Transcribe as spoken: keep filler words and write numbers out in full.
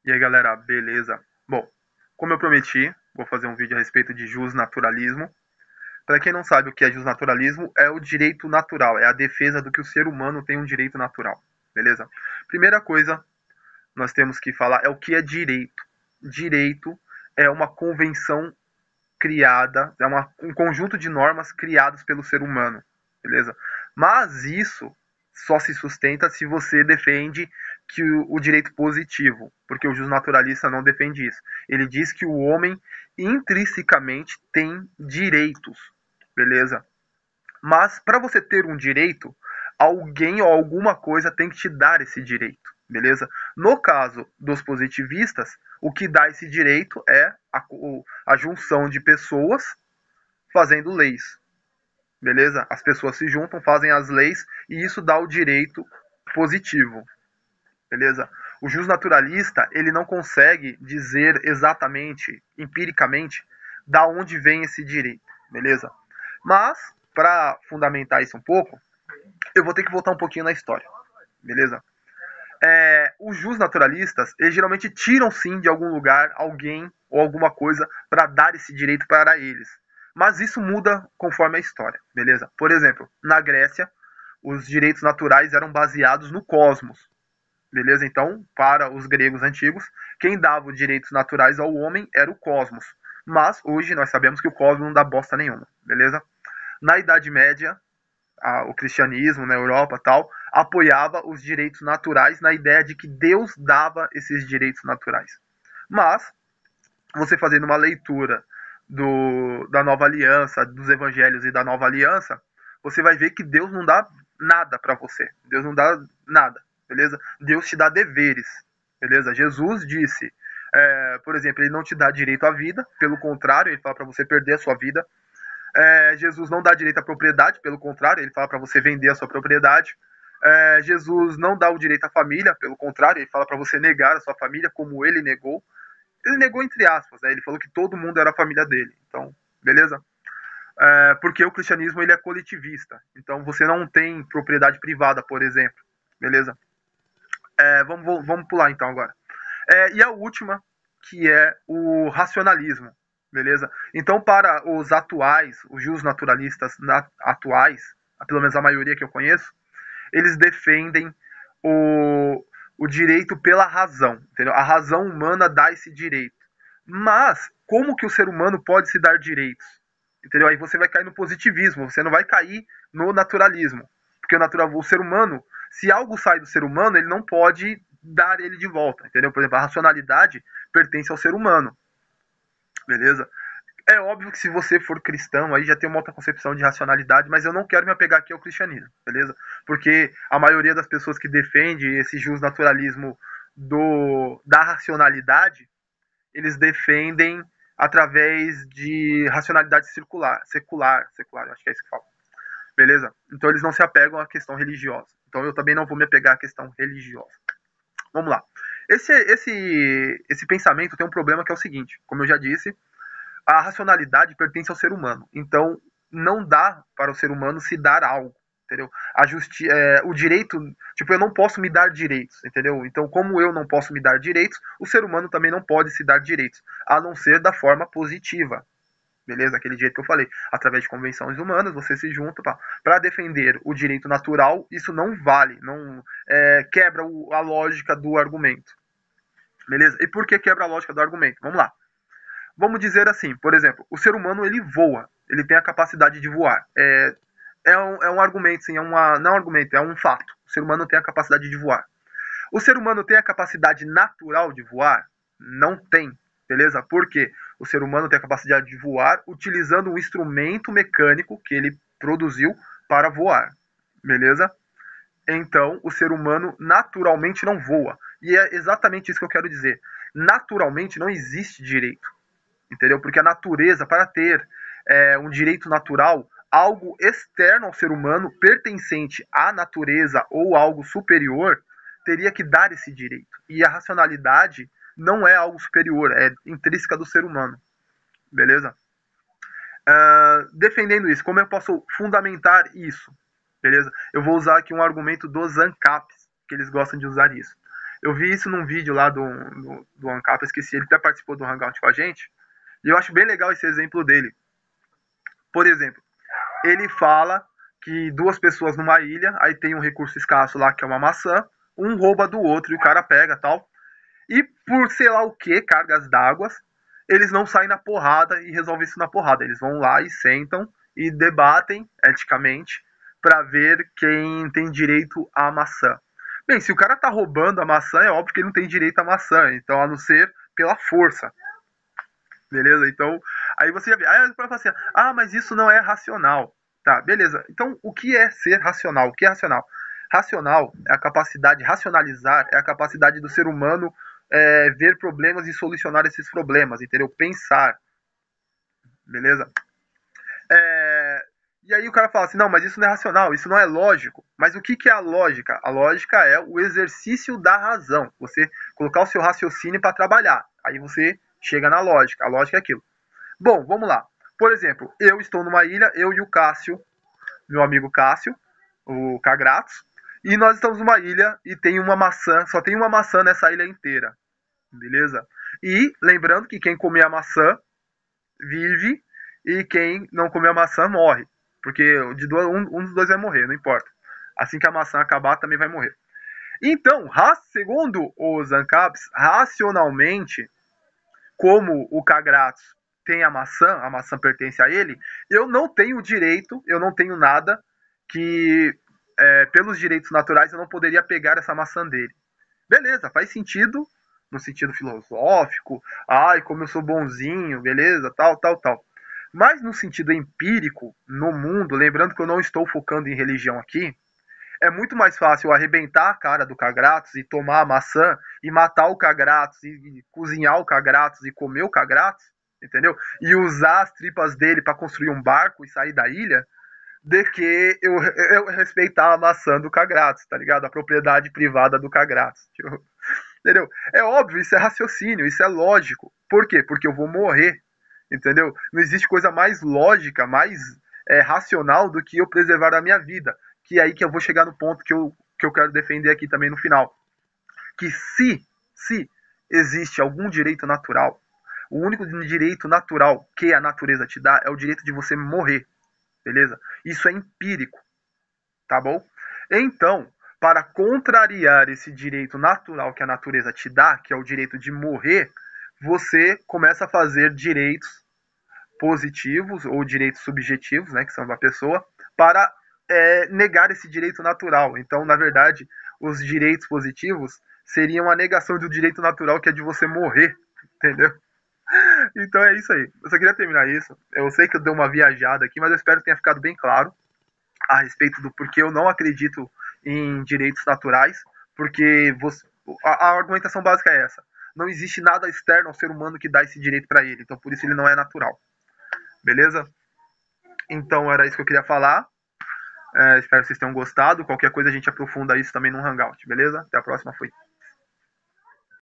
E aí, galera, beleza? Bom, como eu prometi, vou fazer um vídeo a respeito de justnaturalismo. Para quem não sabe o que é justnaturalismo, é o direito natural, é a defesa do que o ser humano tem um direito natural, beleza? Primeira coisa, nós temos que falar é o que é direito. Direito é uma convenção criada, é uma, um conjunto de normas criadas pelo ser humano, beleza? Mas isso só se sustenta se você defende que o, o direito positivo, porque o justnaturalista não defende isso. Ele diz que o homem intrinsecamente tem direitos, beleza? Mas para você ter um direito, alguém ou alguma coisa tem que te dar esse direito, beleza? No caso dos positivistas, o que dá esse direito é a, a junção de pessoas fazendo leis, beleza? As pessoas se juntam, fazem as leis e isso dá o direito positivo, beleza? O justnaturalista, ele não consegue dizer exatamente, empiricamente, da onde vem esse direito, beleza? Mas, para fundamentar isso um pouco, eu vou ter que voltar um pouquinho na história, beleza? É, os justnaturalistas, eles geralmente tiram sim de algum lugar alguém ou alguma coisa para dar esse direito para eles. Mas isso muda conforme a história, beleza? Por exemplo, na Grécia, os direitos naturais eram baseados no cosmos, beleza? Então, para os gregos antigos, quem dava os direitos naturais ao homem era o cosmos. Mas hoje nós sabemos que o cosmos não dá bosta nenhuma, beleza? Na Idade Média, a, o cristianismo na Europa tal, apoiava os direitos naturais na ideia de que Deus dava esses direitos naturais. Mas, você fazendo uma leitura do, da Nova Aliança, dos Evangelhos e da Nova Aliança, você vai ver que Deus não dá nada para você. Deus não dá nada, beleza? Deus te dá deveres, beleza? Jesus disse, é, por exemplo, ele não te dá direito à vida, pelo contrário, ele fala para você perder a sua vida. É, Jesus não dá direito à propriedade, pelo contrário, ele fala para você vender a sua propriedade. É, Jesus não dá o direito à família, pelo contrário, ele fala para você negar a sua família, como ele negou. Ele negou entre aspas, né? Ele falou que todo mundo era a família dele. Então, beleza? É, porque o cristianismo ele é coletivista. Então, você não tem propriedade privada, por exemplo. Beleza? É, vamos, vamos pular então agora. É, e a última, que é o racionalismo, beleza? Então, para os atuais, os justnaturalistas atuais, pelo menos a maioria que eu conheço, eles defendem o, o direito pela razão, entendeu? A razão humana dá esse direito. Mas, como que o ser humano pode se dar direitos? Entendeu? Aí você vai cair no positivismo, você não vai cair no naturalismo. Porque o, natural, o ser humano, se algo sai do ser humano, ele não pode dar ele de volta, entendeu? Por exemplo, a racionalidade pertence ao ser humano, beleza? É óbvio que se você for cristão, aí já tem uma outra concepção de racionalidade, mas eu não quero me apegar aqui ao cristianismo, beleza? Porque a maioria das pessoas que defende esse justnaturalismo do, da racionalidade, eles defendem através de racionalidade circular, secular, secular, acho que é isso que fala, beleza? Então eles não se apegam à questão religiosa. Então eu também não vou me apegar à questão religiosa. Vamos lá. Esse, esse, esse pensamento tem um problema que é o seguinte, como eu já disse, a racionalidade pertence ao ser humano. Então, não dá para o ser humano se dar algo, entendeu? A justi é, o direito, tipo, eu não posso me dar direitos, entendeu? Então, como eu não posso me dar direitos, o ser humano também não pode se dar direitos, a não ser da forma positiva, beleza? Aquele jeito que eu falei, através de convenções humanas, você se junta para defender o direito natural, isso não vale, não é, quebra o, a lógica do argumento, beleza? E por que quebra a lógica do argumento? Vamos lá. Vamos dizer assim, por exemplo, o ser humano ele voa, ele tem a capacidade de voar. É, é, um, é um argumento, sim, é uma, não é um argumento, é um fato. O ser humano tem a capacidade de voar. O ser humano tem a capacidade natural de voar? Não tem, beleza? Por quê? O ser humano tem a capacidade de voar utilizando um instrumento mecânico que ele produziu para voar, beleza? Então, o ser humano naturalmente não voa. E é exatamente isso que eu quero dizer. Naturalmente não existe direito, entendeu? Porque a natureza, para ter é, um direito natural, algo externo ao ser humano, pertencente à natureza ou algo superior, teria que dar esse direito. E a racionalidade não é algo superior, é intrínseca do ser humano, beleza? Uh, defendendo isso, como eu posso fundamentar isso, beleza? Eu vou usar aqui um argumento dos ANCAPs, que eles gostam de usar isso. Eu vi isso num vídeo lá do, do, do Ancap, esqueci, ele até participou do Hangout com a gente, e eu acho bem legal esse exemplo dele. Por exemplo, ele fala que duas pessoas numa ilha, aí tem um recurso escasso lá que é uma maçã, um rouba do outro e o cara pega tal. E por sei lá o que, cargas d'água, eles não saem na porrada e resolvem isso na porrada. Eles vão lá e sentam e debatem eticamente para ver quem tem direito à maçã. Bem, se o cara tá roubando a maçã, é óbvio que ele não tem direito à maçã, então a não ser pela força. Beleza? Então, aí você já vê. Aí você fala assim: ah, mas isso não é racional. Tá, beleza. Então, o que é ser racional? O que é racional? Racional é a capacidade, racionalizar é a capacidade do ser humano é, ver problemas e solucionar esses problemas, entendeu? Pensar. Beleza? É, e aí o cara fala assim: não, mas isso não é racional, isso não é lógico. Mas o que, que é a lógica? A lógica é o exercício da razão. Você colocar o seu raciocínio para trabalhar. Aí você chega na lógica. A lógica é aquilo. Bom, vamos lá. Por exemplo, eu estou numa ilha, eu e o Cássio, meu amigo Cássio, o Cagratos, e nós estamos numa ilha e tem uma maçã, só tem uma maçã nessa ilha inteira. Beleza? E lembrando que quem comer a maçã vive e quem não comer a maçã morre. Porque de dois, um, um dos dois vai morrer, não importa. Assim que a maçã acabar, também vai morrer. Então, segundo os ANCAPs, racionalmente, como o Cagratos tem a maçã, a maçã pertence a ele, eu não tenho direito, eu não tenho nada que, é, pelos direitos naturais, eu não poderia pegar essa maçã dele. Beleza, faz sentido, no sentido filosófico, ai, como eu sou bonzinho, beleza, tal, tal, tal. Mas no sentido empírico, no mundo, lembrando que eu não estou focando em religião aqui, é muito mais fácil arrebentar a cara do Cagratos e tomar a maçã e matar o Cagratos e, e cozinhar o Cagratos e comer o Cagratos, entendeu? E usar as tripas dele para construir um barco e sair da ilha, de que eu, eu respeitar a maçã do Cagratos, tá ligado? A propriedade privada do Cagratos. Tipo, entendeu? É óbvio, isso é raciocínio, isso é lógico. Por quê? Porque eu vou morrer, entendeu? Não existe coisa mais lógica, mais é, racional do que eu preservar a minha vida. Que é aí que eu vou chegar no ponto que eu, que eu quero defender aqui também no final. Que se, se existe algum direito natural, o único direito natural que a natureza te dá é o direito de você morrer, beleza? Isso é empírico, tá bom? Então, para contrariar esse direito natural que a natureza te dá, que é o direito de morrer, você começa a fazer direitos positivos ou direitos subjetivos, né, que são da pessoa, para é, negar esse direito natural. Então, na verdade, os direitos positivos seriam a negação do direito natural, que é de você morrer, entendeu? Então é isso aí. Eu só queria terminar isso. Eu sei que eu dei uma viajada aqui, mas eu espero que tenha ficado bem claro a respeito do porquê eu não acredito em direitos naturais, porque você, a, a argumentação básica é essa. Não existe nada externo ao ser humano que dá esse direito para ele, então por isso ele não é natural. Beleza? Então era isso que eu queria falar. É, espero que vocês tenham gostado. Qualquer coisa a gente aprofunda isso também no Hangout, beleza? Até a próxima, fui.